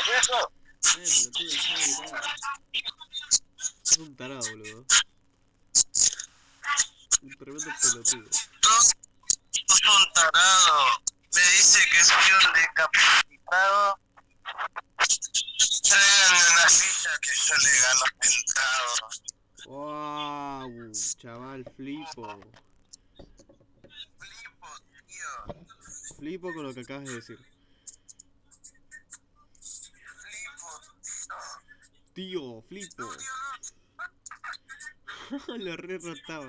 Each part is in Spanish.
eso? Pelotudo, ya gritaba. Es un tarado, boludo. Un tremendo pelotudo. Sos un tarado. Me dice que soy un decapitado. Tráiganme una silla que yo le gano sentado. Wow, chaval, flipo. Flipo, tío. Flipo con lo que acabas de decir. Flipo, tío. Tío, flipo. No, tío, no. Lo re rotaba.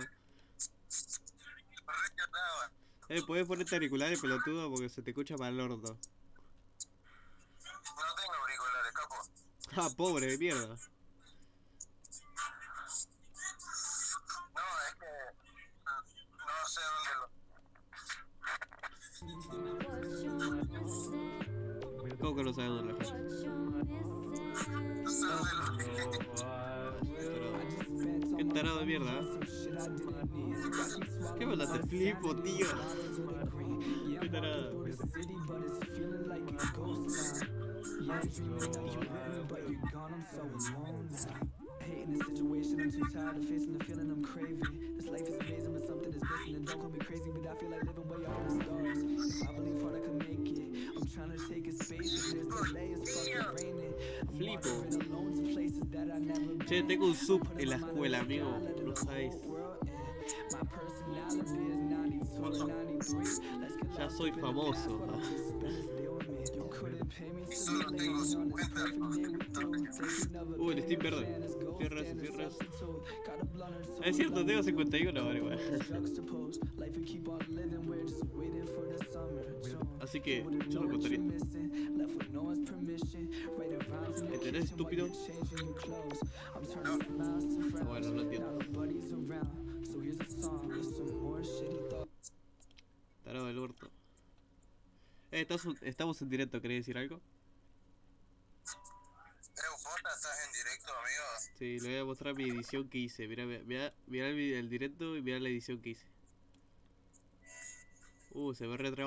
Recataba. Podés ponerte auriculares, pelotudo, porque se te escucha para el orto. No tengo auriculares, capo. Ah, pobre de mierda. No, es que no sé dónde lo... ¿Cómo que no sabes dónde la gente? No sé dónde lo... Qué tarado de mierda, ¿eh? ¿Qué manda? Te flipo, tío. Qué tarado. Hating the situation, I'm too tired of facing the feeling I'm craving. This life is amazing, but something is missing. And don't call me crazy, but I feel like living way up in the stars. If I believe hard, I can make it. I'm trying to take a space, but there's delay, it's fucking raining. Flipo. Alone to places that I never been. Che, tengo un sub en la escuela, amigo. No sabéis. My personality is 92 to 93. Ya soy famoso. You couldn't pay me to Solo be tengo late on this 50. perfect day we through. Taking of a El Steam verde. Cierra eso, cierra eso. Es cierto, tengo 51 ahora igual. Así que yo lo contaría. ¿Entendés, estúpido? Bueno, no entiendo. Tarado del orto. Estamos en directo, ¿querés decir algo? ¿Posta estás en directo, amigo? Sí, le voy a mostrar mi edición que hice. Mirá el directo y mirá la edición que hice. Se me retrabó.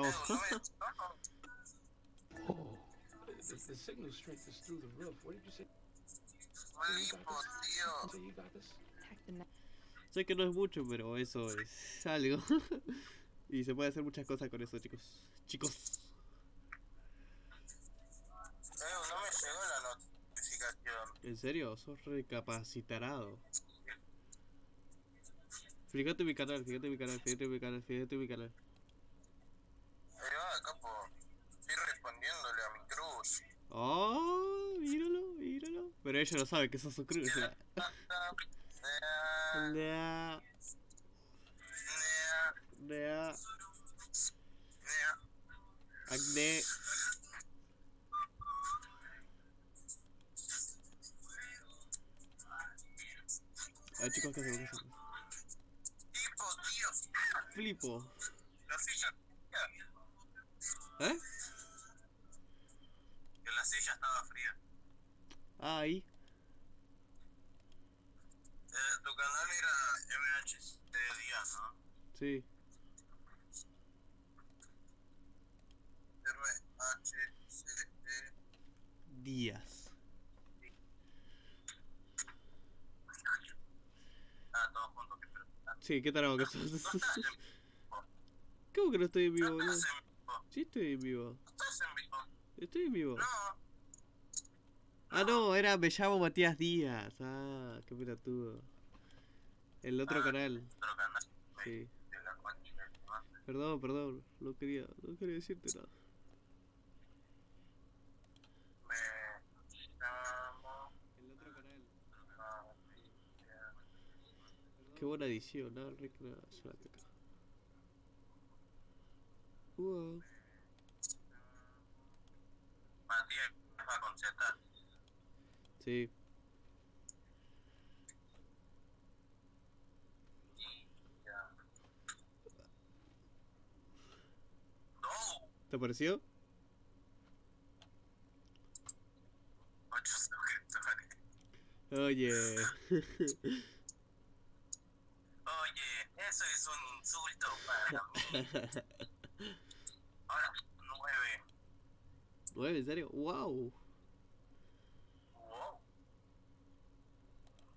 The signal strength is through the roof. What did you say? Flipo, tío. So you got this? Sé que no es mucho, pero eso es algo. Y se puede hacer muchas cosas con eso, chicos. No me llegó la notificación. ¿En serio? Sos recapacitarado. Fíjate mi canal. Ahí va, capo. Estoy respondiéndole a mi cruz. Oh, míralo. Pero ella no sabe que sos su cruz. Acné. A ver, chicos, ¿qué hacemos? Flipo, tío. Flipo. La silla. ¿Eh? Que la silla estaba fría. Ah, ahí. Tu canal era MHC Díaz, ¿no? Sí. MHC Díaz. todos juntos, que Sí, qué tarado que sos. no estás en vivo. ¿Cómo que no estoy en vivo, No boludo? estás en vivo. Sí, estoy en vivo. No estás en vivo. Estoy en vivo. No. Ah, no, me llamo Matías Díaz. Ah, qué pelotudo. El otro canal. Otro canal. Sí. De la concha de tu madre. Perdón. No quería decirte nada. Me llamo... El otro canal. Qué buena edición, ¿no? Rick, no, es una caca. Matías va con Z. Sí. Ya. No. ¿Te pareció? 8 suscriptores. Oye. Oye, eso es un insulto para mí. Ahora 9. ¿9? ¿En serio? ¡Wow!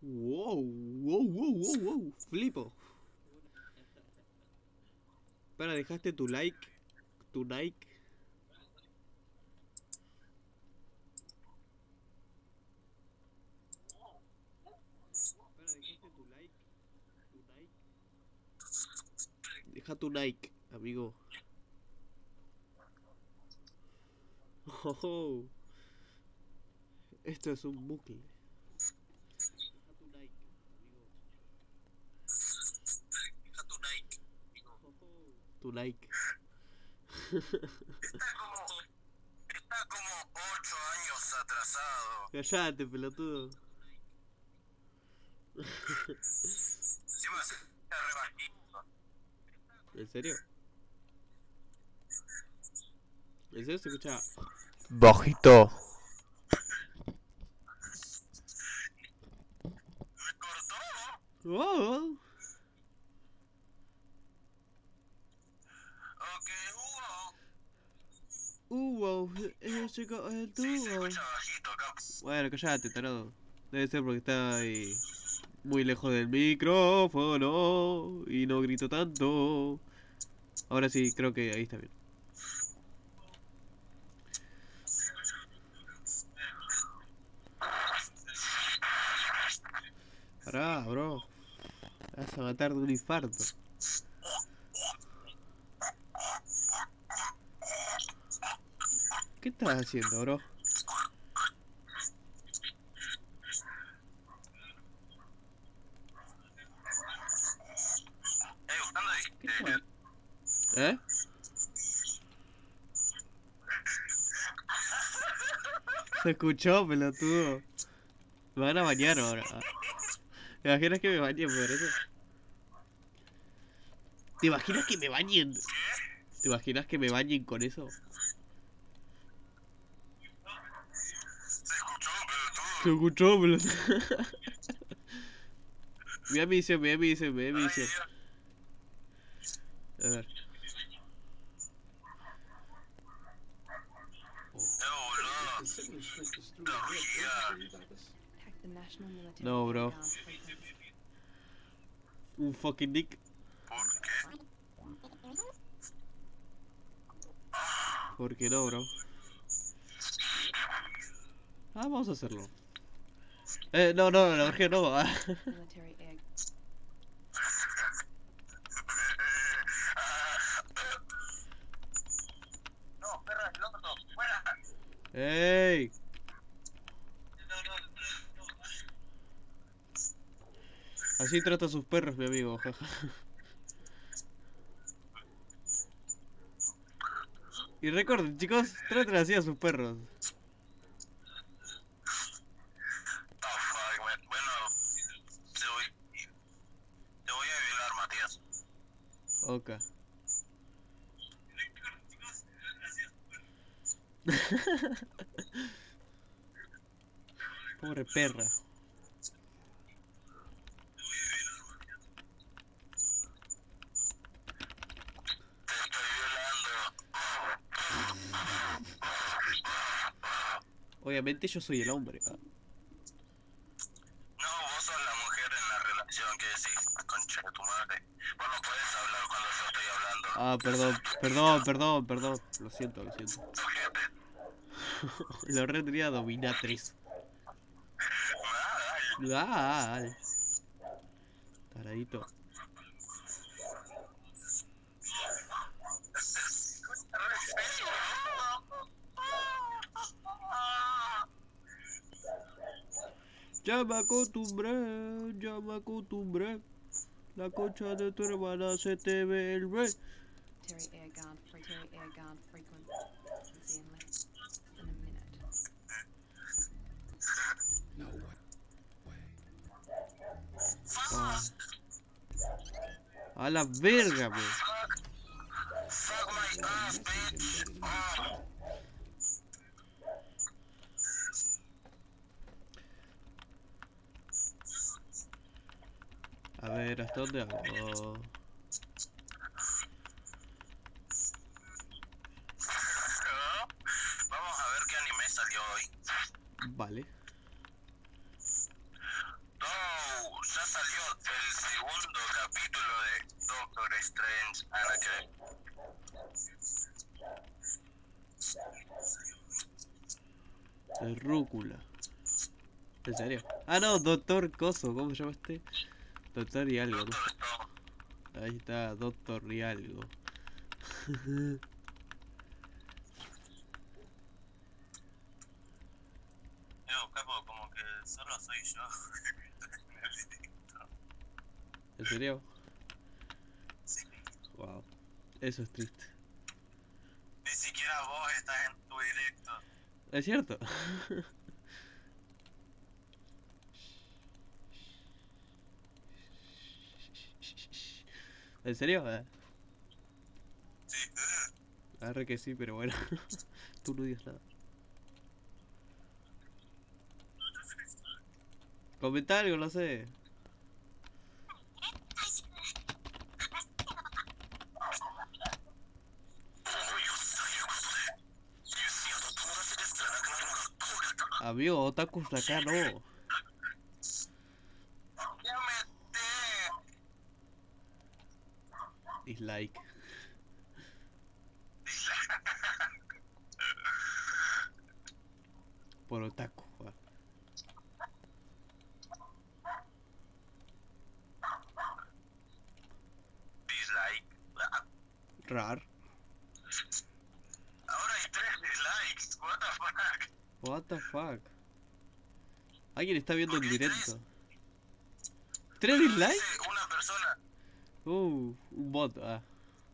Wow, wow, wow, wow, wow. Flipo. Para, dejaste tu like. Tu like. Para, dejaste tu like. Tu like. Deja tu like, amigo. Oh, esto es un bucle. Deja tu like, amigo. Deja tu like. Tu like. Está como 8 años atrasado. Callate, pelotudo. Encima se re bajito. ¿En serio? ¿En serio se escucha? Bajito. Me cortó. ¡Oh! Ok, Wow, llegó el sí, se tubo. escucha bajito acá. Bueno, callate, tarado. Debe ser porque está ahí muy lejos del micrófono y no grito tanto. Ahora sí, creo que ahí está bien. Pará, bro. Te vas a matar de un infarto. ¿Qué estás haciendo, bro? Buscando ¿Qué estás? ¿Eh? Se escuchó, pelotudo. Me van a bañar ahora. ¿Te imaginas que me bañen por eso? ¿Te imaginas que me bañen? ¿Te imaginas que me bañen con eso? Se escuchó, pelotudo. Mira mi visión, mira mi visión, mira mi visión. A ver. The signal strength is through the roof. Don't you worry about this. Protect the national military No, bro. air guard frequency. Un fucking dick. ¿Por qué no, bro? Ah, vamos a hacerlo. No, la verdad no. Military air. No, perra, el otro, fuera. ¡Ey! Así trata a sus perros, mi amigo, jaja. Y recuerden, chicos, traten así a sus perros. Oh, fuck, bueno, te voy a violar, Matías. Ok. Pobre perra. Te estoy violando. Obviamente yo soy el hombre. No, vos sos la mujer en la relación que decís, concha de tu madre. Vos no podés hablar cuando yo estoy hablando. Ah, perdón. Lo siento. Ojete. Lo re tenía dominatriz. Dale. Taradito. Ya me acostumbré. La concha de tu hermana se te ve el rey. Military air guard frequency in less than a minute. No way. A la verga, bro. Fuck my ass, bitch. A ver, ¿hasta dónde hago? Vamos a ver qué anime salió hoy. Vale. ¿Dónde Oh, ya salió el segundo capítulo de Doctor Strange. De Rúcula. ¿En serio? Ah, no, Doctor Coso, ¿cómo se llama este? Doctor y algo, ¿no? Doctor Stone. Ahí está, Doctor y algo. Capo, como que solo soy yo en el directo. ¿En serio? Sí. Wow. Eso es triste. Ni siquiera vos estás en tu directo. ¿Es cierto? ¿En serio? Sí. Arre que sí, pero bueno. Tú no digas nada. Comenta algo, no sé. Amigo, otakus de acá no. Ya mete. Dislike. Por otaku. Dislike. Rar. Ahora hay 3 dislikes. What the fuck? What the fuck. Alguien está viendo en ¿Por qué directo. ¿3 dislikes? Dice una persona. Un bot, ah.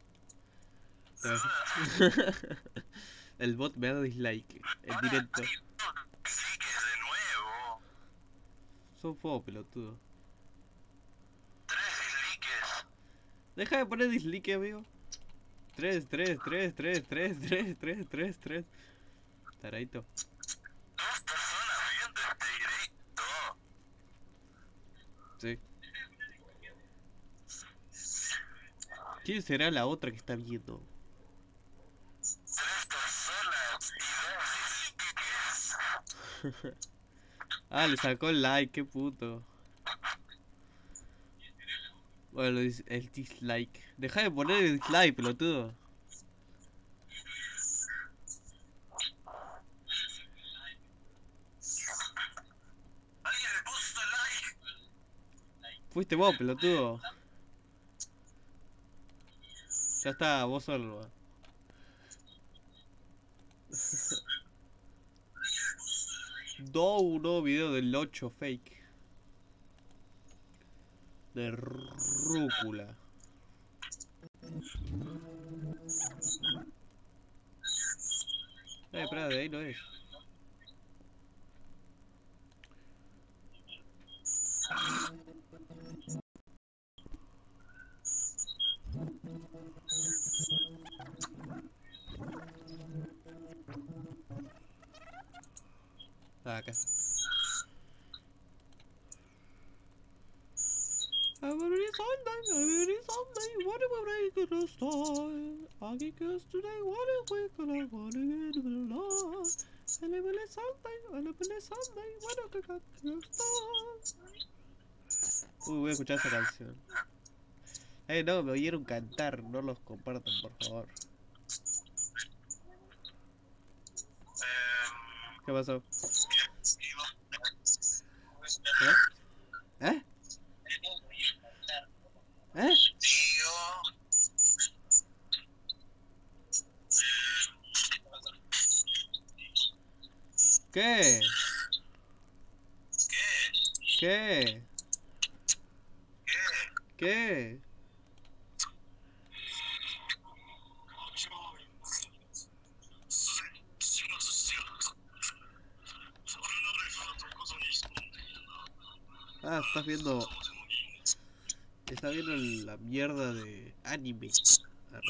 El bot me da dislike en Ahora directo. hay 2 dislikes de nuevo. Son fuego pelotudo. 3 dislikes. Deja de poner dislike, amigo. 3. Taradito. 2 personas viendo este directo. Sí. ¿Quién será la otra que está viendo? 3 personas y 2 dislikes. Ah, le sacó el like, qué puto. Bueno, el dislike. Deja de poner el dislike, pelotudo. Alguien le puso like. Fuiste vos, pelotudo. Ya está, vos solo. Va. Un nuevo video del 8 fake. De Rúcula. Espera, de ahí no es. Ah, acá está. Every Sunday, what am I gonna start? I guess today, what am I gonna get in the Lord? And every Sunday, what am I gonna start? Voy a escuchar esa canción. No, me oyeron cantar, no los compartan, por favor. ¿Qué pasó? ¿Eh? ¿Eh? Tío. ¿Qué? ¿Qué? ¿Qué? ¿Qué? ¿Qué? Ah, estás viendo... Está viendo la mierda de anime. Arre.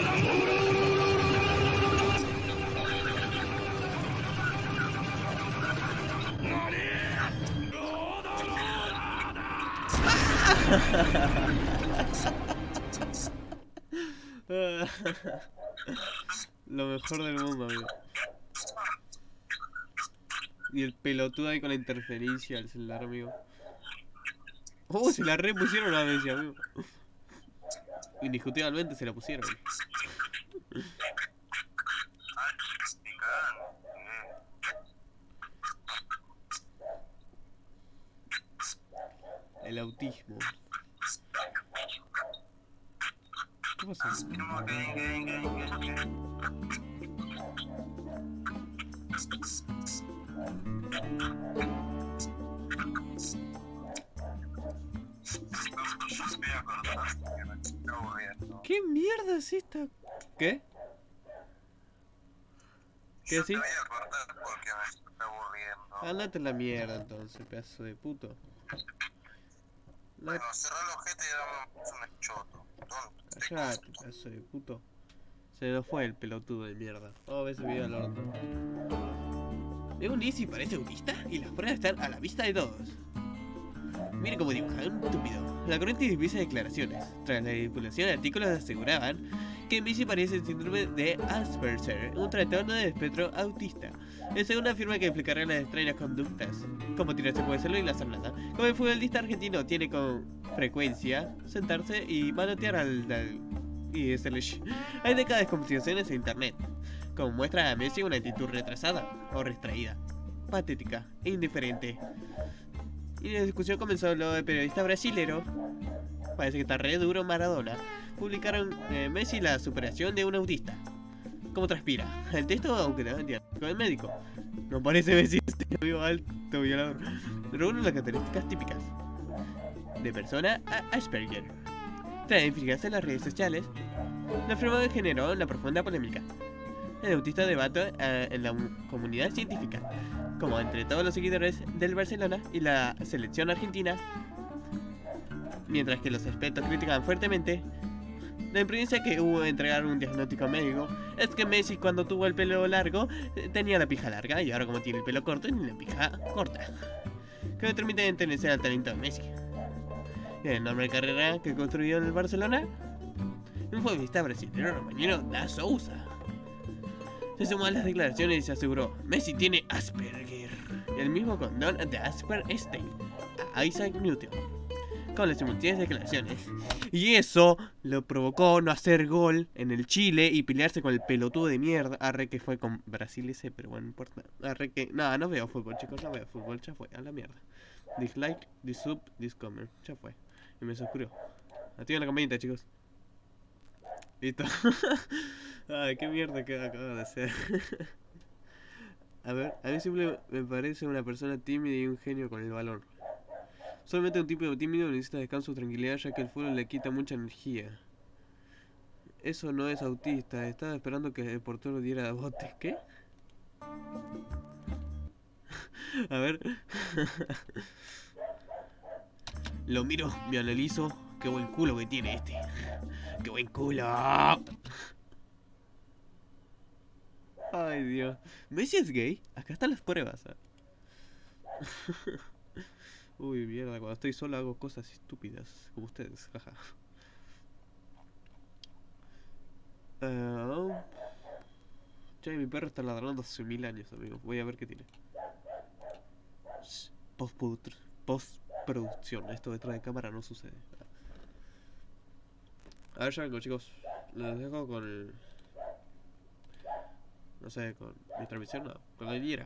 Lo mejor del mundo, amigo. Y el pelotudo ahí con la interferencia del celular, amigo. Se la repusieron a Messi, amigo. Indiscutiblemente se la pusieron. El autismo. ¿Qué pasa? ¿Qué mierda es esta? ¿Qué? ¿Qué sí? Andate a la mierda entonces, pedazo de puto. Bueno, cerrá el ojete y dame un choto. Callate, pedazo de puto. Se nos fue el pelotudo de mierda. Vamos a ver ese video al orto. Easy parece autista y las pruebas están a la vista de todos. Mire cómo dibuja, un estúpido. La corriente divisa declaraciones. Tras la divulgación de artículos aseguraban que Messi padece el síndrome de Asperger, un trastorno de espectro autista. El segundo afirma que explicará las extrañas conductas, como tirarse por el suelo y no hacer nada. Como el futbolista argentino tiene con frecuencia sentarse y manotear y hacerle Hay décadas de conversaciones en internet, como muestra a Messi una actitud retrasada o retraída, patética e indiferente. Y la discusión comenzó luego del periodista brasilero, parece que está re duro Maradona, publicaron Messi la superación de un autista. ¿Cómo transpira? El texto, aunque no entiendo, con el médico. No parece Messi vivo alto violador. Reúne las características típicas de persona a Asperger. Tras identificarse en las redes sociales, la enfermedad generó una profunda polémica. El autista debate en la comunidad científica, como entre todos los seguidores del Barcelona y la selección argentina, mientras que los expertos critican fuertemente. La imprudencia que hubo de entregar un diagnóstico médico es que Messi, cuando tuvo el pelo largo, tenía la pija larga, y ahora como tiene el pelo corto, tiene la pija corta, que le permite enternecer al talento de Messi. Y el nombre de carrera que construyó en el Barcelona, un futbolista brasileño Romaniano da Sousa. Se sumó a las declaraciones y se aseguró: Messi tiene Asperger, el mismo condón de Asper Stein a Isaac Newton. con las simultáneas declaraciones. Y eso lo provocó no hacer gol en el Chile y pelearse con el pelotudo de mierda. Arre que fue con Brasil ese, pero bueno, no importa. Arre que... Nada, no veo fútbol, chicos, no veo fútbol, ya fue, a la mierda. Dislike, disub, discomer, ya fue. Y me suscribo. Activen la campanita, chicos. Listo. Ay, qué mierda que acabo de hacer. A ver, a mí siempre me parece una persona tímida y un genio con el balón. Solamente un tipo tímido necesita descanso o tranquilidad, ya que el fútbol le quita mucha energía. Eso no es autista, estaba esperando que el portero diera bote. ¿Qué? A ver. Lo miro, me analizo. Qué buen culo que tiene este. ¡Qué buen culo! Ay, Dios. ¿Messi es gay? Acá están las pruebas. Uy, mierda, cuando estoy solo hago cosas estúpidas, como ustedes, jaja. Che, mi perro está ladrando hace 1000 años, amigo. Voy a ver qué tiene. Postproducción. Esto detrás de cámara no sucede. A ver, ya vengo, chicos. Les dejo con el... No sé, con mi transmisión, no. Con la lira.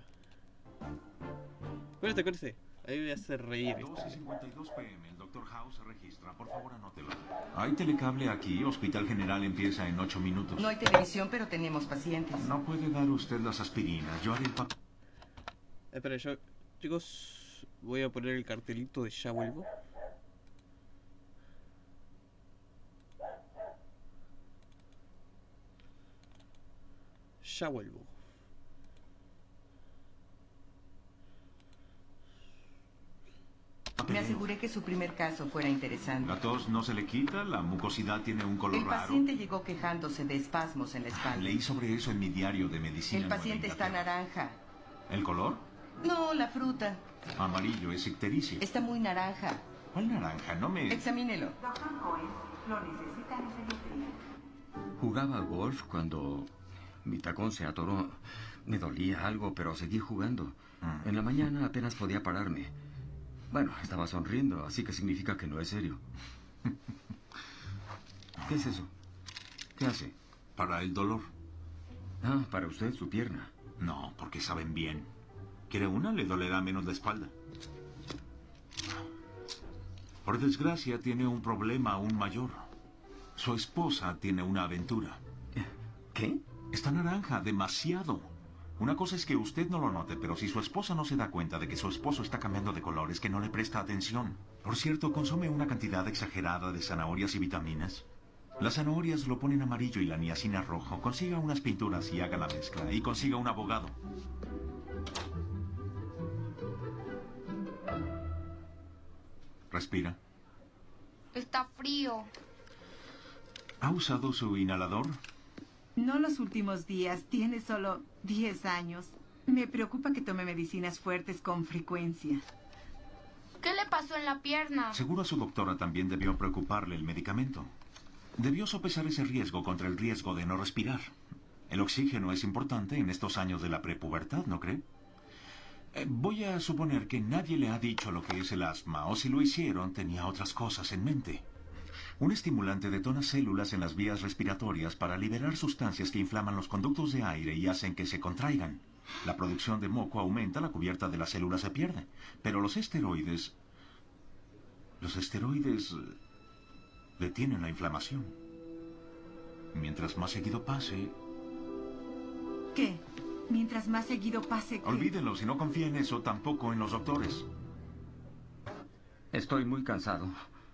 Cuéntate. Ahí me hace reír. 12:52 p.m. El Dr. House registra. Por favor, anótelo. Hay telecable aquí. Hospital General empieza en 8 minutos. No hay televisión, pero tenemos pacientes. No puede dar usted las aspirinas. Yo haré el papel. Espera, yo... Chicos, voy a poner el cartelito de ya vuelvo. Ya vuelvo. Me aseguré que su primer caso fuera interesante. La tos no se le quita, la mucosidad tiene un color El raro. paciente llegó quejándose de espasmos en la espalda. Leí sobre eso en mi diario de medicina. El paciente está Inglaterra. naranja. ¿El color? No, la fruta. Amarillo, es ictericia. Está muy naranja. ¿Cuál naranja? No me... Examínelo. Doctor Cohen, lo necesita en pediatría. Jugaba al golf cuando mi tacón se atoró. Me dolía algo, pero seguí jugando. En la mañana apenas podía pararme. Bueno, estaba sonriendo, así que significa que no es serio. ¿Qué es eso? ¿Qué hace? Para el dolor. Ah, para usted, su pierna. No, porque saben bien. ¿Quiere una? Le dolerá menos la espalda. Por desgracia, tiene un problema aún mayor. Su esposa tiene una aventura. ¿Qué? Está naranja, demasiado. Una cosa es que usted no lo note, pero si su esposa no se da cuenta de que su esposo está cambiando de color, es que no le presta atención. Por cierto, consume una cantidad exagerada de zanahorias y vitaminas. Las zanahorias lo ponen amarillo y la niacina rojo. Consiga unas pinturas y haga la mezcla. Y consiga un abogado. Respira. Está frío. ¿Ha usado su inhalador? No los últimos días, tiene solo 10 años. Me preocupa que tome medicinas fuertes con frecuencia. ¿Qué le pasó en la pierna? Seguro a su doctora también debió preocuparle el medicamento. Debió sopesar ese riesgo contra el riesgo de no respirar. El oxígeno es importante en estos años de la prepubertad, ¿no cree? Voy a suponer que nadie le ha dicho lo que es el asma, o si lo hicieron, tenía otras cosas en mente. Un estimulante detona células en las vías respiratorias para liberar sustancias que inflaman los conductos de aire y hacen que se contraigan. La producción de moco aumenta, la cubierta de las células se pierde. Pero los esteroides detienen la inflamación. Mientras más seguido pase... ¿Qué? Mientras más seguido pase... ¿qué? Olvídenlo, si no confía en eso, tampoco en los doctores. Estoy muy cansado.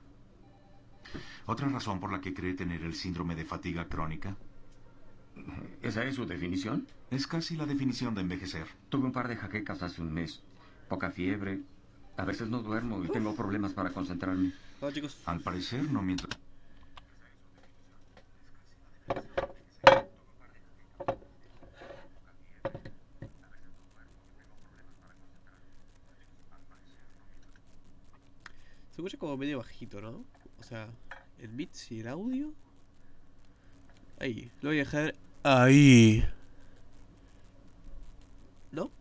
¿Otra razón por la que cree tener el síndrome de fatiga crónica? ¿Esa es su definición? Es casi la definición de envejecer. Tuve un par de jaquecas hace un mes. Poca fiebre. A veces no duermo y tengo problemas para concentrarme. Hola, chicos. Al parecer, no mientras... Se escucha como medio bajito, ¿no? O sea, el beat y el audio. Ahí, lo voy a dejar ahí. ¿No?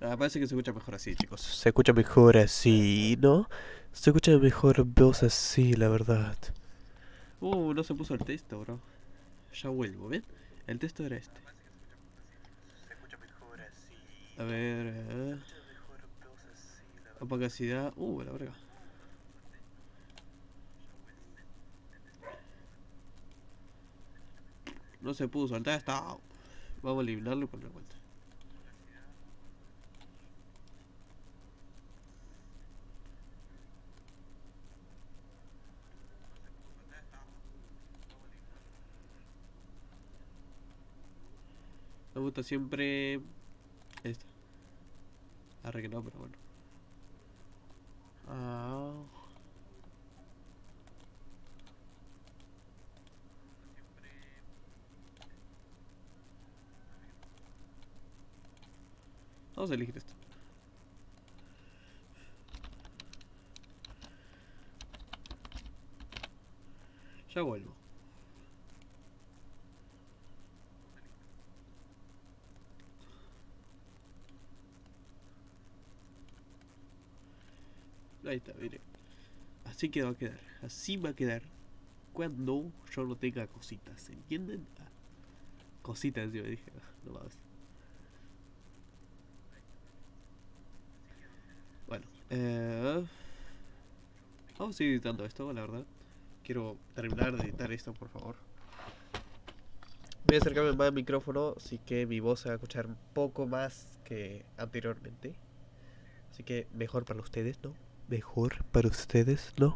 Ah, parece que se escucha mejor así, chicos. Se escucha mejor así, ¿no? Se escucha mejor voz así, la verdad. No se puso el texto, bro. Ya vuelvo, ¿ven? El texto era este. A ver, opacidad. La verga. No se puso el texto. Vamos a eliminarlo y poner vuelta. Me gusta siempre esta. Arre que no, pero bueno. Vamos a elegir esto. Ya vuelvo. Ahí está, mire. Así que va a quedar. Así va a quedar. Cuando yo no tenga cositas. ¿Entienden? Cositas, yo dije. No más. Bueno. Vamos a seguir editando esto, la verdad. Quiero terminar de editar esto, por favor. Voy a acercarme más al micrófono, así que mi voz se va a escuchar un poco más que anteriormente. Así que mejor para ustedes, ¿no? Mejor para ustedes, ¿no?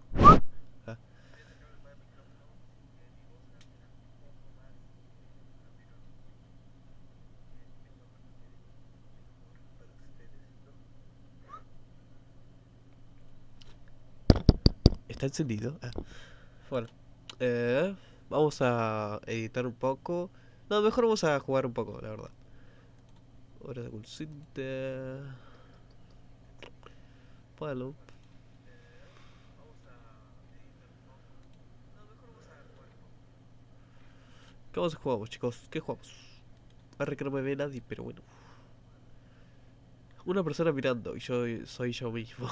¿Está encendido? Bueno, vamos a editar un poco. No, mejor vamos a jugar un poco, la verdad. Hora de consulta. Bueno. ¿Qué vamos a jugar, chicos? ¿Qué jugamos? Arre que no me ve nadie, pero bueno. Una persona mirando y yo soy yo mismo.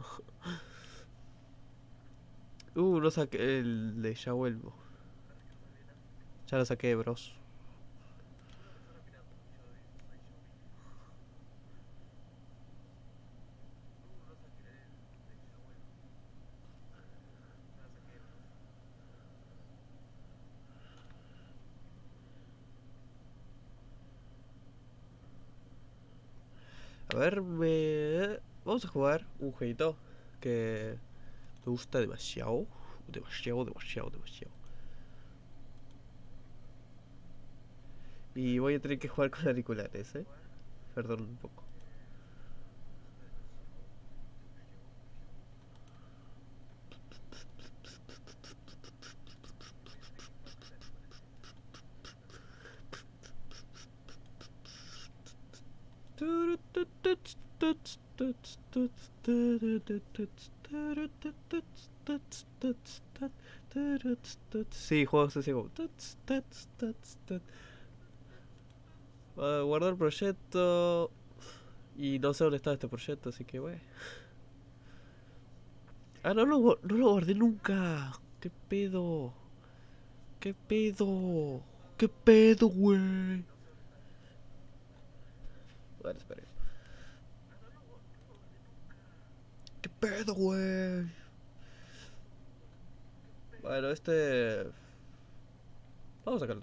No saqué el de ya vuelvo. Ya lo saqué, bros. A ver, vamos a jugar un jueguito que me gusta demasiado. Demasiado. Y voy a tener que jugar con auriculares, Perdón un poco. Sí, juegos CSGO. Guardar proyecto. Y no sé dónde está este proyecto, así que bueno. No lo guardé nunca. ¿Qué pedo? ¿Qué pedo? ¿Qué pedo, güey? Vale, espera. ¿Qué pedo, güey? Bueno, vamos a sacarlo.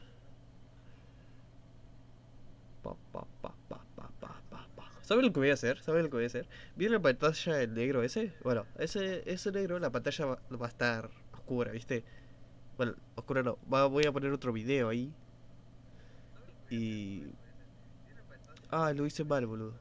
¿Saben lo que voy a hacer? ¿Vieron la pantalla en negro ese? Bueno, ese negro, la pantalla va a estar oscura, ¿viste? Bueno, oscura no. Voy a poner otro video ahí. Y... lo hice mal, boludo.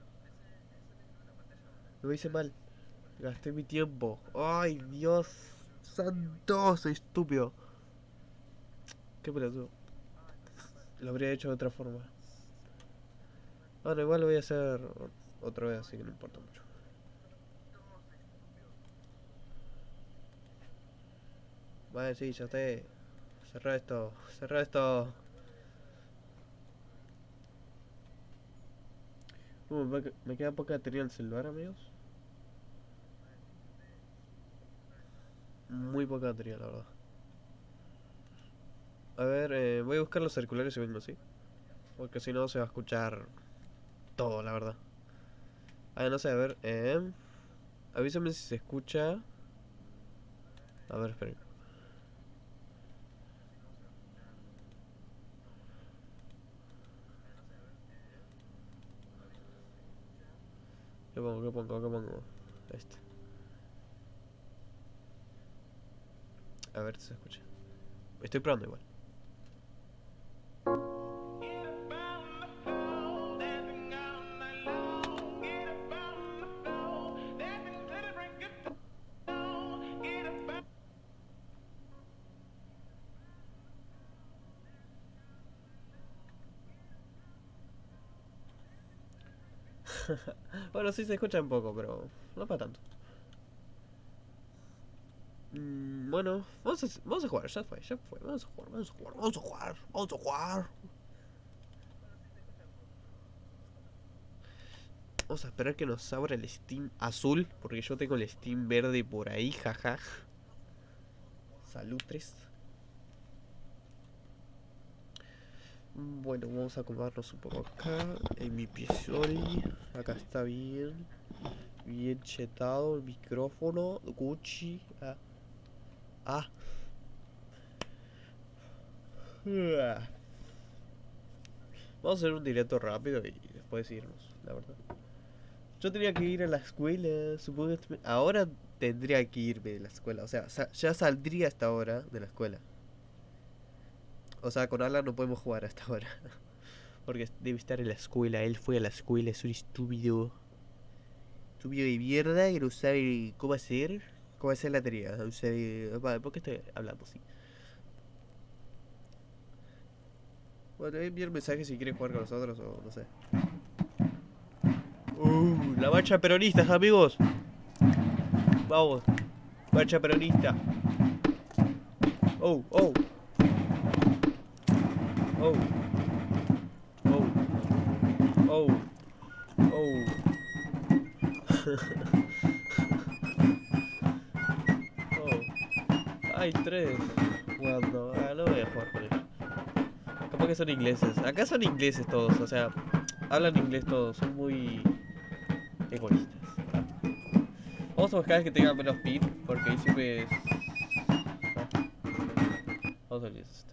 Lo hice mal. Gasté mi tiempo. Ay, Dios santo, soy estúpido. Qué pedazo. Lo habría hecho de otra forma. Bueno, igual lo voy a hacer otra vez, así que no importa mucho. Vale, sí, ya esté. Cerra esto. Me queda poca batería en el celular, amigos. Muy poca batería, la verdad. A ver, voy a buscar los auriculares y vengo, ¿sí? Porque si no se va a escuchar todo, la verdad. No sé, a ver, avísame si se escucha. A ver, esperen. ¿Qué pongo? Este. A ver si se escucha. Estoy probando igual. Bueno, sí se escucha un poco, pero no para tanto. Bueno, vamos a jugar, ya fue, vamos a jugar. Vamos a esperar que nos abra el Steam azul, porque yo tengo el Steam verde por ahí, jaja. Salutres. Bueno, vamos a acomodarnos un poco acá. En mi piezoli. Acá está bien. Bien chetado el micrófono. Gucci. Vamos a hacer un directo rápido y después irnos, la verdad. Yo tenía que ir a la escuela, supongo que ahora tendría que irme de la escuela. O sea, ya saldría a esta hora de la escuela. O sea, con Alan no podemos jugar hasta ahora. Porque debe estar en la escuela. Él fue a la escuela, es un estúpido. Estúpido de mierda que no sabe cómo hacer. ¿Cómo hacer la tarea? No sabe... ¿Por qué estoy hablando así? Bueno, enviar mensaje si quiere jugar con nosotros o no sé. La marcha peronista, amigos. Vamos. Marcha peronista. Oh. Hay tres. Cuando... no voy a jugar con ellos. Capaz que son ingleses. Acá son ingleses todos, o sea, hablan inglés todos, son muy egoístas. Vamos a buscar que tengan menos pin, porque ahí siempre es... Vamos a ver esto.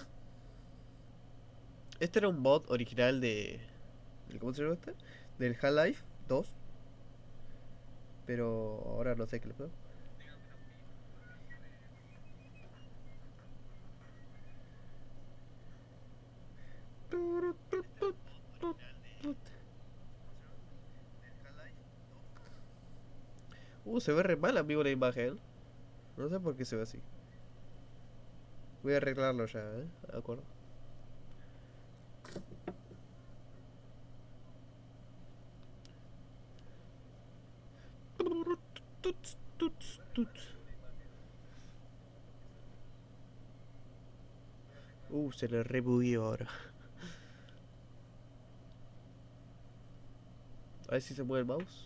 Este era un mod original de... ¿Cómo se llama este? Del Half-Life 2. Pero ahora no sé qué le puedo. Se ve re mal, amigo, la imagen. No sé por qué se ve así. Voy a arreglarlo ya, de acuerdo. Se le rebugueó ahora. A ver si se mueve el mouse.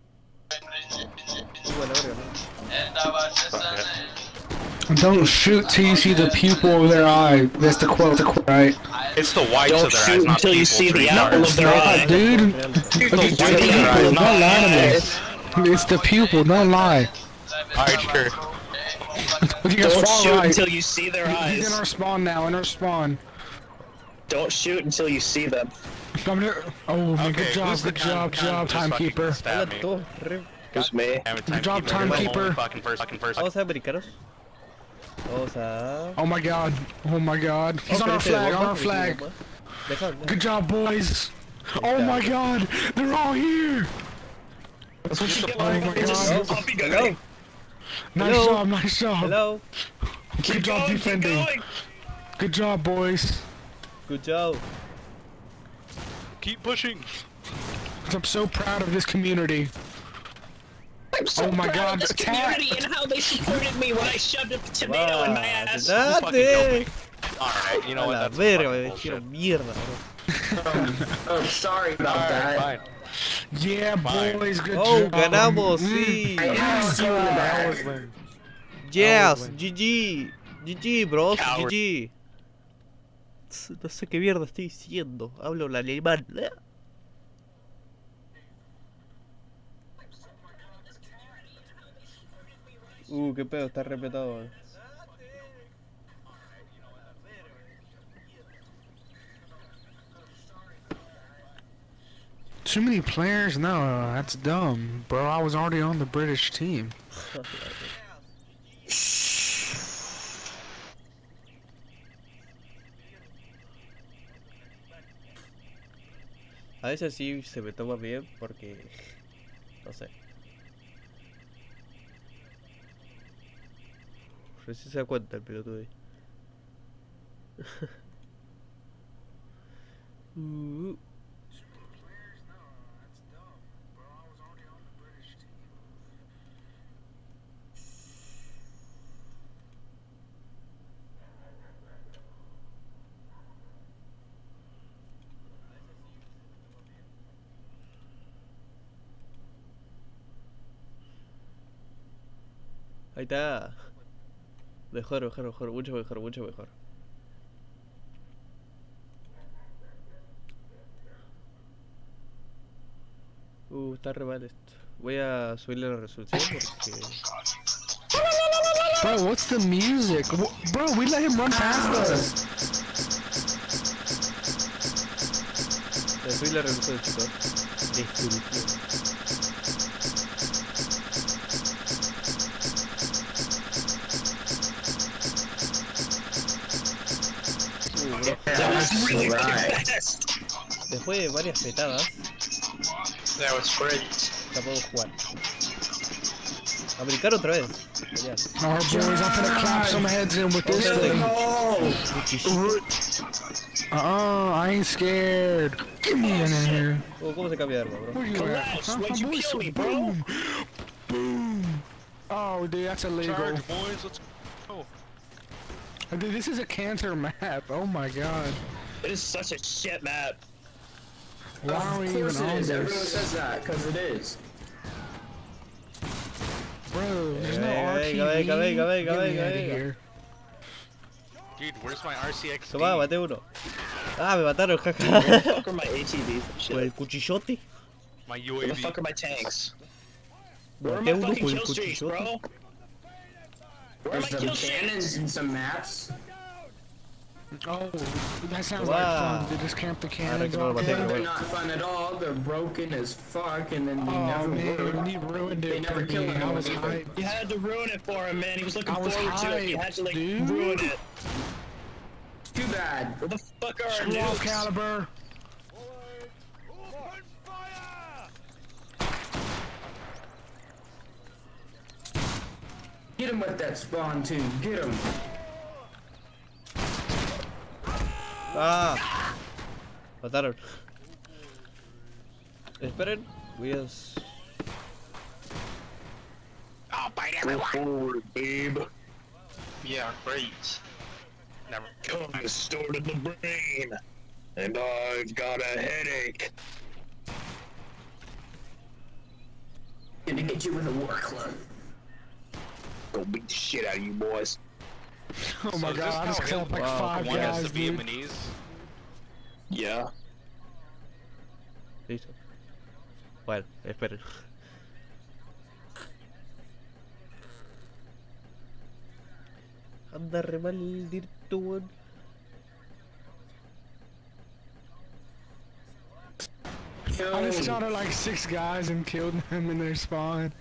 Don't shoot till you see the pupil of their eye. That's the quote, right? It's the whites of their eyes, not shoot until you see the apple of their eye. Dude, it's the pupil, don't lie to me. It's the pupil, don't lie. Alright, sure. Don't shoot until you see their eyes. He's in our spawn now, in our spawn. Don't shoot until you see them. Oh, man, good job, timekeeper. Who's me? Good job, timekeeper. Vamos a americanos. Vamos a... Oh my god. He's on our flag, Good job, boys. Oh my god, they're all here. That's what you get. Oh my god. Nice job. Hello. Good job defending. Good job, boys. Good job. Keep pushing. I'm so proud of this community. I'm so oh my proud god, of this attack! community and how they supported me when I shoved a tomato in my ass. ¡Date! Alright, you know what? Verga, me hicieron mierda, I'm sorry about that. Fine. Yeah, boys, good Oh, job. ganamos, sí. Yes, GG. GG, bros, GG. No sé qué mierda estoy diciendo. Hablo el alemán. Qué pedo, está repetado. Too many players? No, that's dumb. Bro, I was already on the British team. A veces sí se me toma bien porque... no sé. Recién se da cuenta el pelotudo ahí. Ahí está. Mejor, mucho mejor. Está re mal esto. Voy a subirle la resolución porque... Bro, what's the music? Bro, we let him run past us. Voy a subir la resolución, chicos. Resolución. Después de varias petadas, ya puedo jugar. A brincar otra vez. Alright, boys, I'm finna clap some heads in with this thing. I ain't scared. Get me in here. ¿Cómo se cambia de arma, bro? Where you at? Why'd you kill me, bro? Boom. Oh, dude, that's illegal. Charge, boys, let's go. Dude, this is a cancer map. Oh my god. It is such a shit map. Why are we even on this? Everyone says that, because it is. Bro, there's no RTV. Venga, Get me out of here. Dude, where's my RCX? Toma, maté uno. Ah, me mataron, jaja. Where the fuck are my ATVs and shit? Con el cuchillote. My Where the UAV. fuck are my tanks? Where are Maté my uno fucking con el kill streaks, cuchillote. bro? Where are There's my some kill cannons streaks? and some maps. Oh, that sounds like fun. They just camp the cannons all Yeah, day. they're not fun at all. They're broken as fuck, and then they Oh never man, work. you ruined They it never for kill me. I anyone was either. hyped. You had to ruin it for him, man. He was looking I was forward to it. You had to, like, hyped, dude. ruin it. Too bad. Where the fuck are our Screw off, nukes? Caliber. Get him with that spawn too. Get him. Ah. Mataron. Esperen. Voy a... Go forward, babe. Yeah, great. Never. Come stored in the brain. And I've got a headache. Gonna get you with a war club. Go beat the shit out of you boys. Oh my So is god, I this just how killed like Hitler 5 wanted us guys, to be dude. Vietnamese? Yeah. Listo. Bueno, esperen. Anda re mal el directo, weón. I just shot at like 6 guys and killed them in their spawn.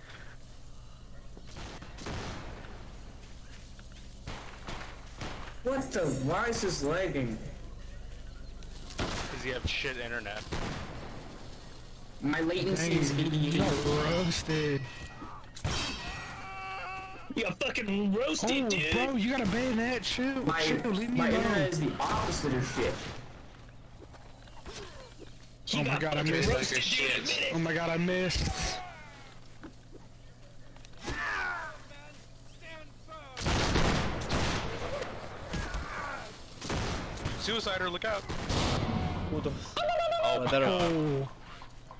What the? Why is this lagging? Because you have shit internet. My latency is Dang, 88. you got roasted. You got fucking roasted, Oh, dude. bro, you got a bayonet. Shoot, shoot, leave me my alone. internet is the opposite of shit. Oh my god, I missed. Shit. Oh my god, I missed. Suicider, look out. Puto. Oh, Mataron. Oh.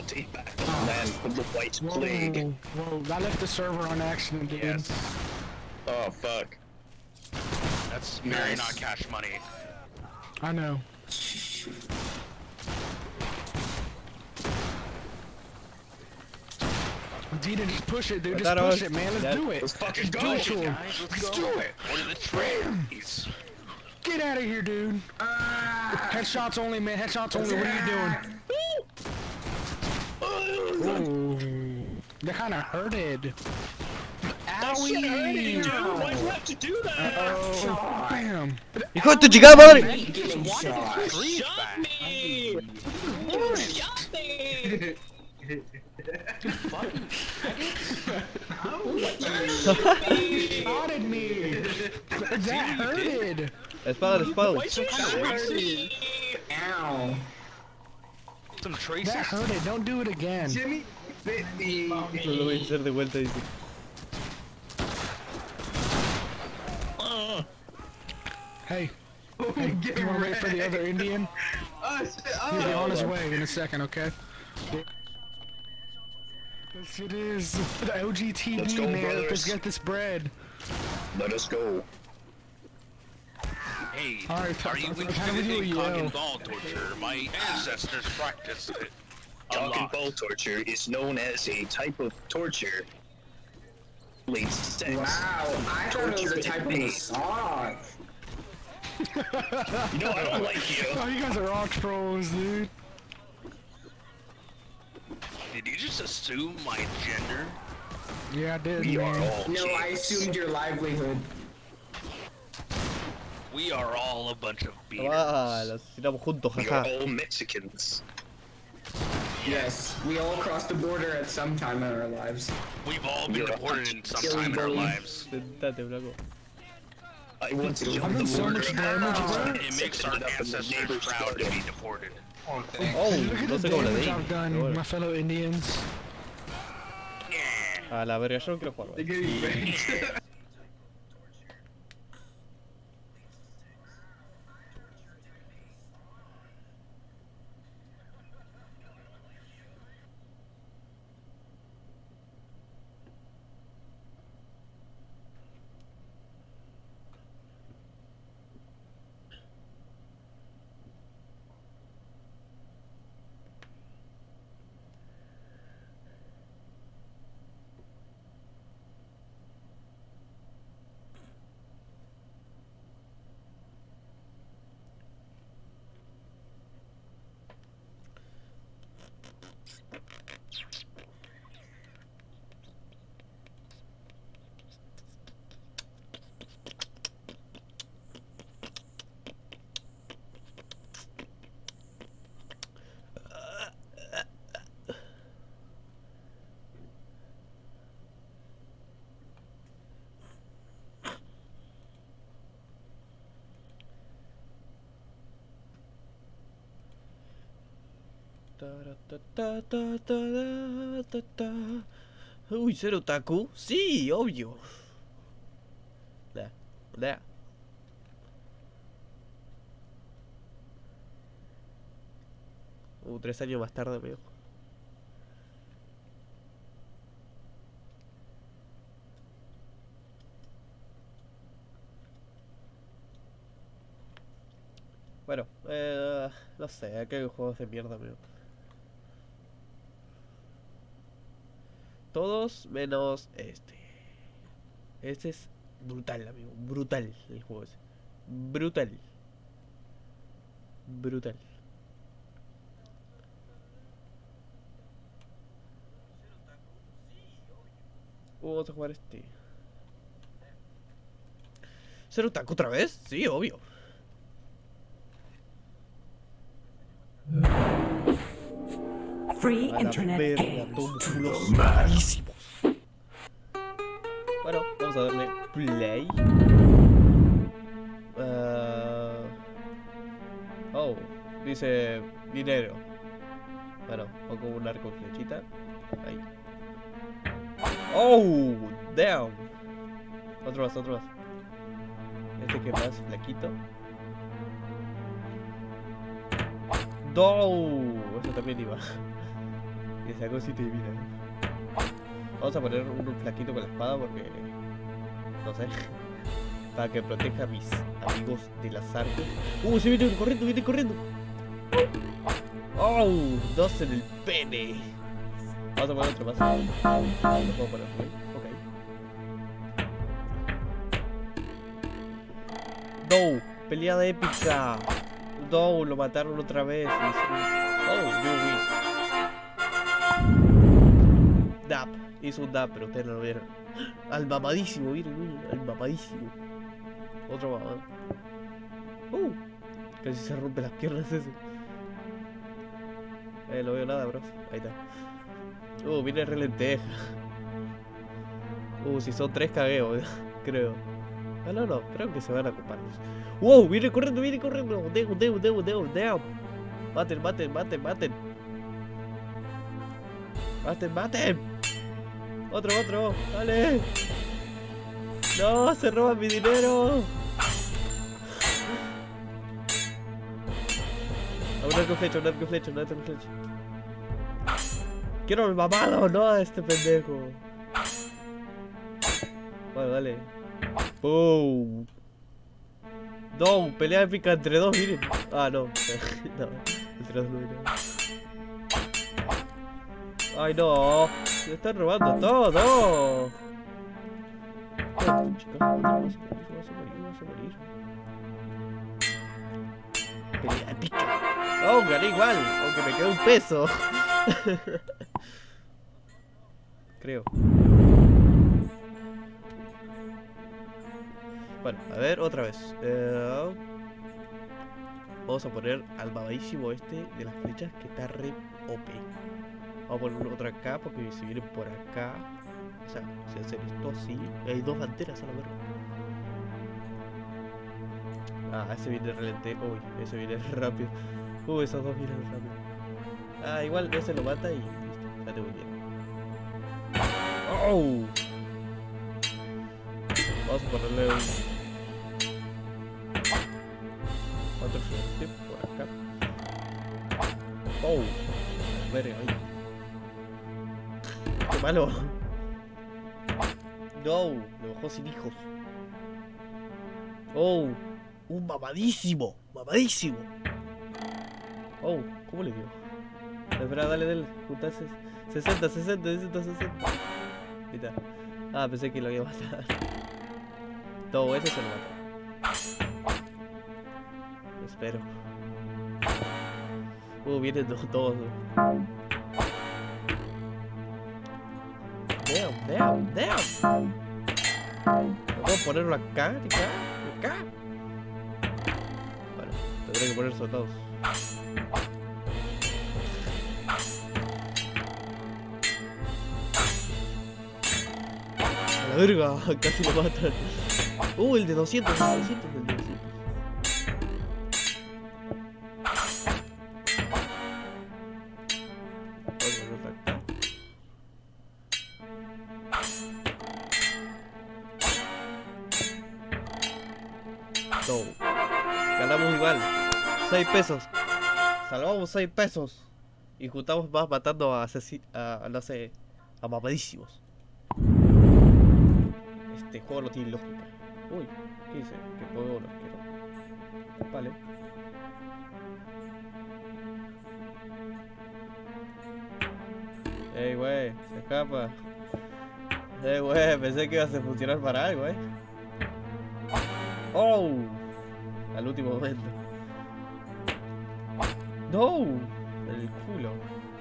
difficulty back then with the White Plague. Whoa, I left the server on accident, dude. Yes. Oh, fuck. That's very not cash money. I know. Dita, just push it, dude. Just push it, man. Let's do it. Let's fucking Let's go. do it to him. Let's Let's go. do it. What are the trades? Get out of here, dude. Headshots only, man. Headshots only. What are you doing? Ooh. That kind of hurted. Owie! Why'd you have to do that? Uh-oh. Bam. ¡Hijo de tu chingada madre! Shot me! Shot me! Shotted me. That hurted. Espada, espada. Ow. Some traces. That hurted. Don't do it again. Jimmy bit me. Lo voy a hacer de vuelta, dice. Hey. Hey, you wanna wait for the other Indian? He'll be on his way in a second, okay? Yes, it is. The OGTV, Let's go, man. brothers. Let's get this bread. Let us go. Hey, Alright, are you how do interested we in do a cock and yell? ball torture? My ancestors practiced it. Cock and ball torture is known as a type of torture. Late sex. Wow, I thought it was a type of massage. You know, I don't like you. Oh, you guys are all trolls, dude. Did you just assume my gender? Yeah, I did, We man. are all No, I kids. assumed your livelihood. We are all a bunch of beaters. Ah, las tiramos juntos, We are jaja. all Mexicans. Yes, we all crossed the border at some time in our lives. We've all been deported in some time in our lives. Sentate, blanco. I once jumped I'm the in so border. much damage, bro. It makes our ancestors proud to be deported. Oh, Look no at the sé cómo le damage di. I've done, Pero bueno. my fellow Indians. A la verga, yo no quiero jugar. ¿vale? Uy, ¿ser otaku? Sí, obvio. Da. 3 años más tarde, amigo. Bueno, no sé, qué juegos de mierda, amigo. Todos menos este. Este es brutal, amigo. Brutal el juego ese. Brutal. Brutal. Vamos a jugar este. ¿Ser otaku otra vez? Sí, obvio. Free A la internet verga, games. todos culos malísimos. Bueno, vamos a darle play. Oh, dice dinero. Bueno, pongo un arco flechita. Ahí. Oh, damn. Otro más, otro más. Este que más flaquito. No, eso también iba. Y sacó 7 de vida. Vamos a poner un flaquito con la espada porque... no sé. Para que proteja a mis amigos de las artes. Se viene corriendo, viene corriendo. Oh, 2 en el pene. Vamos a poner otro más. Lo puedo poner, ok. No, peleada épica. No, lo mataron otra vez. Dap, hizo un dap, pero ustedes no lo vieron. Al mamadísimo, miren, al mamadísimo. Otro mamado. Casi se rompe las piernas ese. No veo nada, bros. Ahí está. Viene re lenteja. Si son 3 cagueo, creo. No, creo que se van a ocupar. ¡Wow! Viene corriendo, viene corriendo. Down. Maten. Maten. Otro. Dale. No, se roban mi dinero. Un arco flecha. Quiero el mamado, no a este pendejo. Bueno, dale. ¡Boom! No, pelea épica entre 2, miren. No. No, entre 2 no viene. Ay, no. Se están robando todo. Chicos, vamos a morir. Pelea épica. Gané igual, aunque me quedó un peso. Creo. Bueno, a ver, otra vez. Vamos a poner al babadísimo este de las flechas que está re OP. Vamos a poner otro acá porque si vienen por acá. O sea, si hacen esto así. Hay 2 banderas a la verga. Ese viene relente. Ese viene rápido. Esos 2 vienen rápido. Igual ese lo mata y listo. Ya te voy bien. Vamos a ponerle un... otro gigante por acá. Verga, ahí. ¡Qué malo! No, lo dejó sin hijos. Un mamadísimo. ¿Cómo le dio? Espera, dale. Juntarse. 60. Ahí está. Pensé que lo iba a matar. No, ese se lo mata. Espero. Vienen todos. Damn. ¿Puedo ponerlo acá? Bueno, tendré que poner soldados. A la verga, casi lo matan. El de 200, el de 200. Ganamos igual. 6 pesos. Salvamos 6 pesos. Y juntamos más matando a no sé, a mamadísimos. Este juego no tiene lógica. ¿Qué dice? Que juego no quiero. Vale. Wey, se escapa. Wey, pensé que iba a funcionar para algo, Al último momento. No, el culo.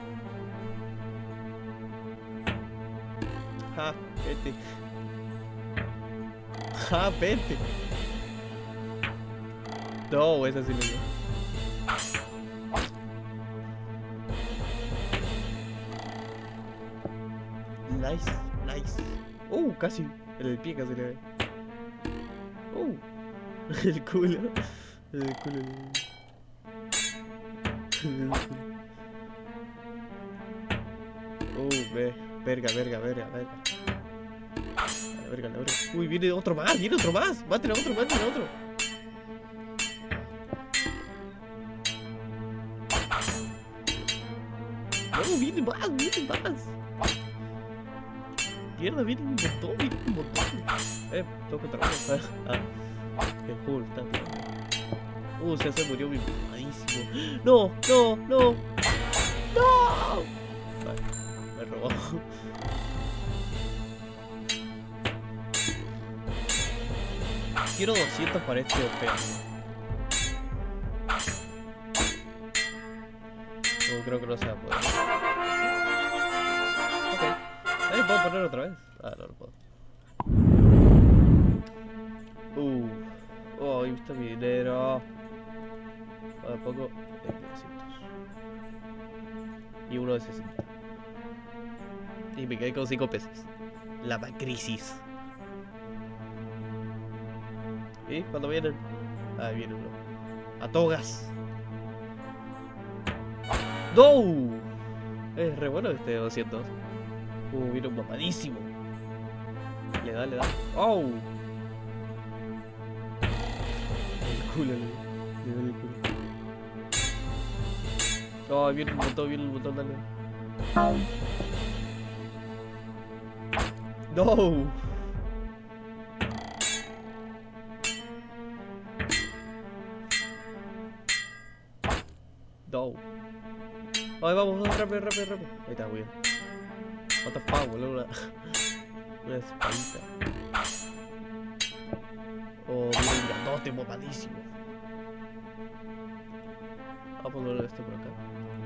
Vete. Vete. No, esa sí lo dio. Nice. Casi. En el pie casi le ve. El culo. Verga. La verga. Viene otro más. Mátela otro. No, viene más, viene más. Mierda, viene un montón, viene un montón. Tengo que trabajar. El juego está bien. Se murió mi mamadísimo. No. ¡No! Vale, me robó. Quiero 200 para este OP. No, creo que no se va a poder. Ok. ¿Puedo poner otra vez? Ah, no puedo. Oh, ahí está mi dinero. A poco. 200. Y uno de 60. Y me quedé con 5 pesos. La crisis. ¿Y cuándo vienen? Ah, viene uno. A togas. ¡No! Es re bueno este 200. Viene un mamadísimo. Le da. ¡Oh! El culo, le da el culo. Oh, viene un montón, dale. ¡No! No. Ay, vamos, rápido. Ahí está, muy bien. What the fuck, boludo. Una espadita. Oh, viene un grandote mamadísimo. Vamos a poner esto por acá.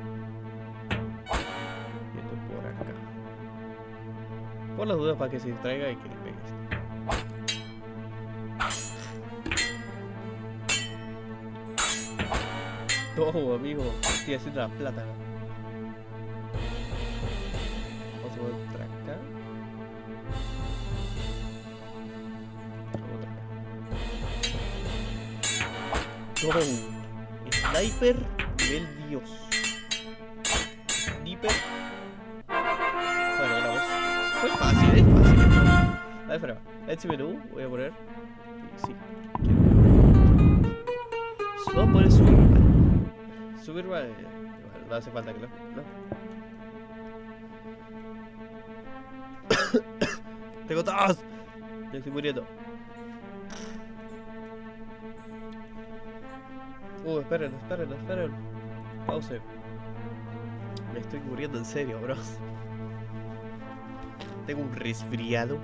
Y esto por acá. Por las dudas para que se distraiga y que le pegue esto. No, amigo, estoy haciendo la plata. Vamos a poner otra acá. Otra acá. No. Sniper nivel Dios. Sniper. Bueno, grabamos. Fue fácil, es fácil. A ver, espera. Este menú voy a poner. Sí. Vamos a poner subir vale, no hace falta que lo... ¿no? ¡Tengo tos! Me estoy muriendo. Esperen. Pause. Me estoy muriendo en serio, bros. Tengo un resfriado.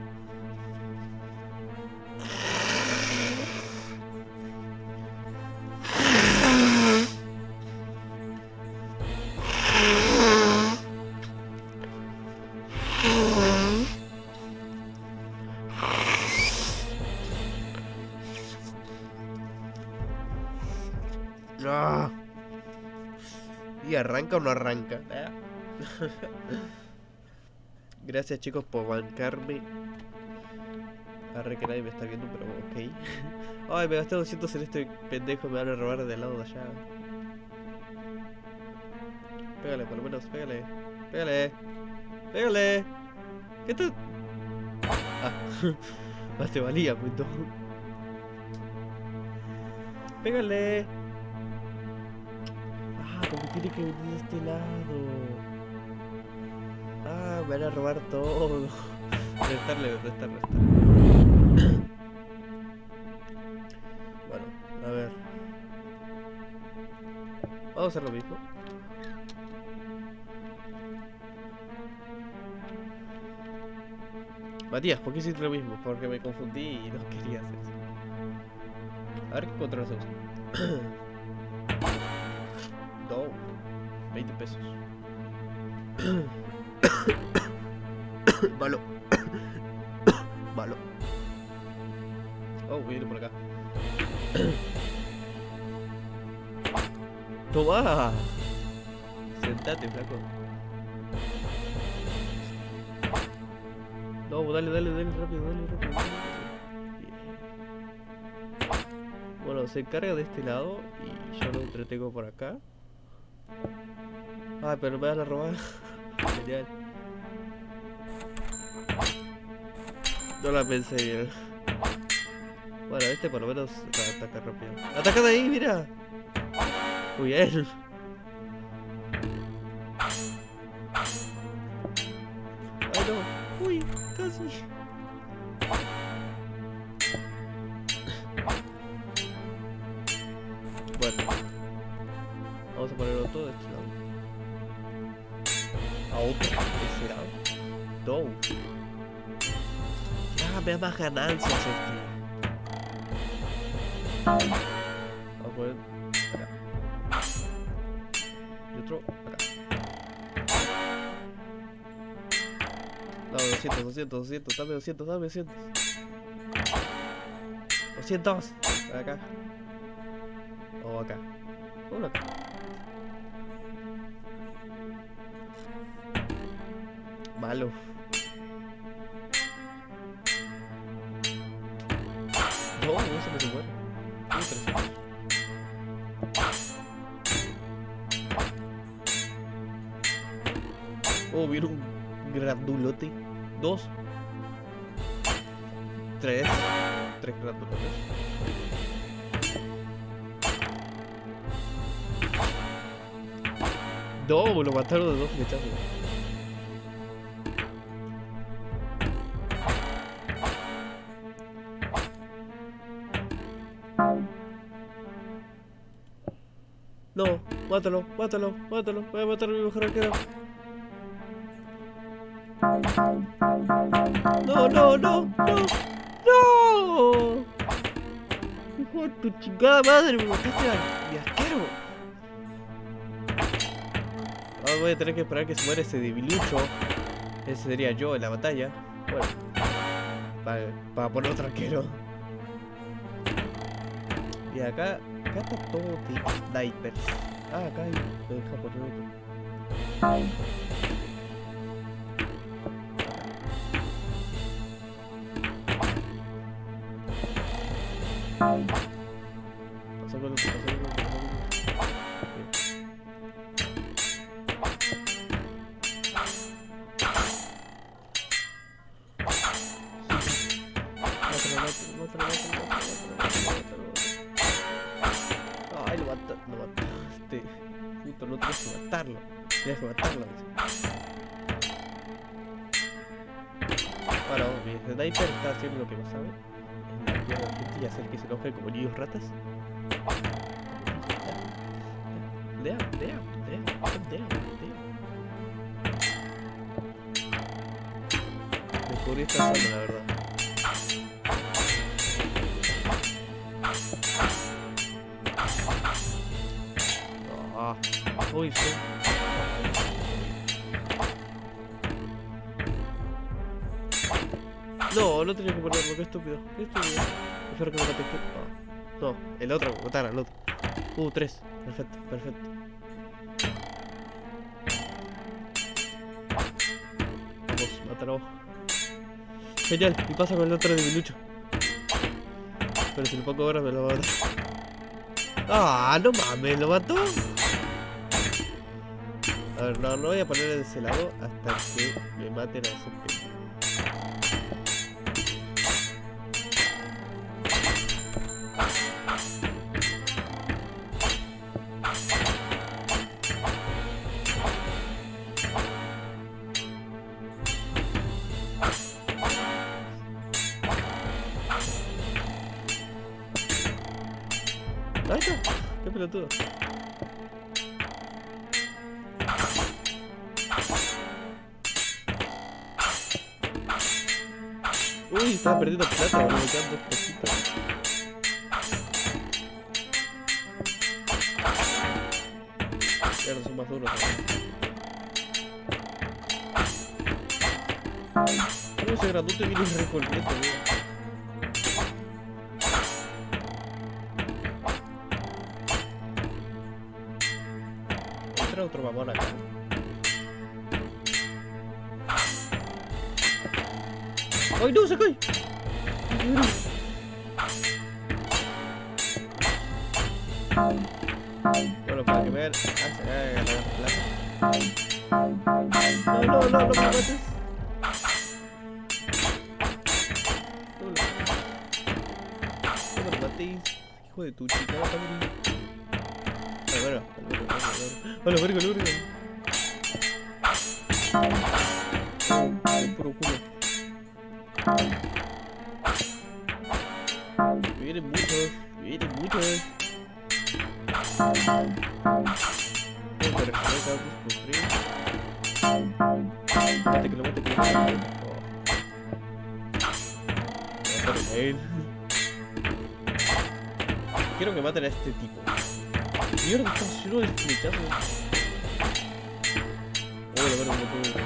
¿Y arranca o no arranca? Gracias, chicos, por bancarme. Arre que nadie me está viendo, pero ok. Ay, me gasté 200 en este pendejo. Me van a robar del lado de allá. Pégale, por lo menos, pégale. ¿Qué tal? Más te valía, puto. Pégale. Como tiene que venir de este lado. Me van a robar todo. Restarle. Bueno, a ver. Vamos a hacer lo mismo. Matías, ¿por qué hiciste lo mismo? Porque me confundí y no quería hacer eso. A ver qué control hacemos. No, 20 pesos. Malo. Oh, voy a ir por acá. Toma. Sentate, flaco. No, dale, rápido. Bueno, se encarga de este lado y yo lo entretengo por acá. Pero me van a robar. Genial. No la pensé bien. Bueno, este por lo menos va a atacar rápido. ¡Ataca de ahí, mira! Muy bien. sí. Bueno, vamos a ponerlo todo de este lado. A otro, de ese lado. No. Ah, me da más ganancias este. Vamos a poner acá. Y otro acá. Dame 200, dame 200, dame 200. 200. Acá. O acá. Uno acá. Malo. No, no se me muere. Oh, viene un grandulote. 2 3 grandulotes. No, lo mataron de 2 flechazos. No, mátalo, mátalo, mátalo. Voy a matar a mi mejor arquero. No, no, no, no, no. Hijo de tu chingada madre, me mataste a mi arquero. Ahora voy a tener que esperar que se muera ese debilucho. Ese sería yo en la batalla. Bueno, para poner otro arquero. Y acá está todo de snipers. Ah, acá hay. Me deja poner otro. Pasa con otro, Ay, lo mataste. Puto, no tienes que matarlo. Tienes que matarlo. Bueno, mi sniper está haciendo lo que no sabe. Es la gente y hacer que se enoje como niños ratas. Damn. Descubrí esta zona, la verdad. Uy, sí. No, no tenía que ponerlo, qué estúpido. Qué estúpido. Espero que me mate. No, el otro, matar al otro. 3. Perfecto, perfecto. Vamos, mátalo. Genial, y pasa con el otro debilucho. Pero si lo pongo ahora me lo va a matar. Ah, no mames, lo mató. A ver, no voy a poner de ese lado hasta que me maten a ese pendejo. Ahí está, qué pelotudo. Uy, estaba perdiendo plata, boludo, me quedan 2 cositas. Ya no son más duros. ¿Cómo ese grandote viene re completo, boludo? Entra otro mamón acá. ¡Ay, no! ¡Se cae! Bueno, para que vean... se cae a ganar plata. No me mates. No me mates. Hijo de tu chica, también. Bueno, vale, verga, puro culo. Mate que lo mate, que lo mate. Quiero que maten a este tipo. Mierda, está lleno de flechazos. Oh, le van a meter.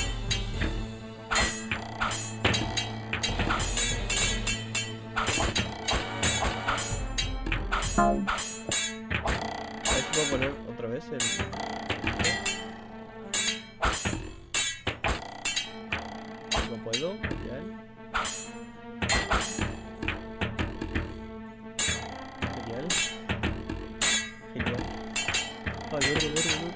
A ver si puedo poner otra vez el... No puedo, ya. Genial. Genial. Ay, verga.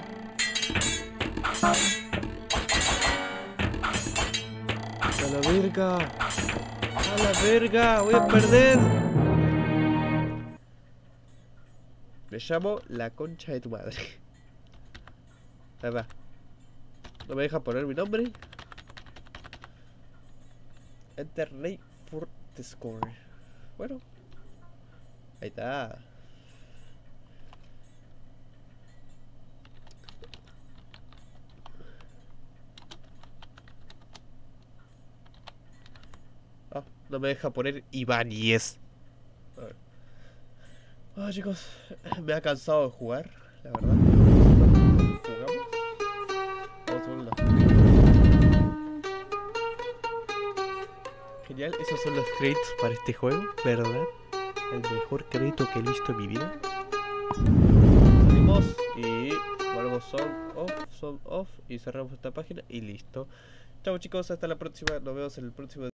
A la verga. A la verga. Voy a perder. Me llamo la concha de tu madre. Ahí va. No me deja poner mi nombre. Enter name for the score. Bueno. Ahí está. Ah, no me deja poner Ibáñez. A ver. Ah, chicos, me ha cansado de jugar, la verdad. ¿Jugamos? Vamos a verlo. Genial, esos son los créditos para este juego, ¿verdad? El mejor crédito que he visto en mi vida. Salimos y volvemos son off y cerramos esta página y listo. Chao chicos, hasta la próxima, nos vemos en el próximo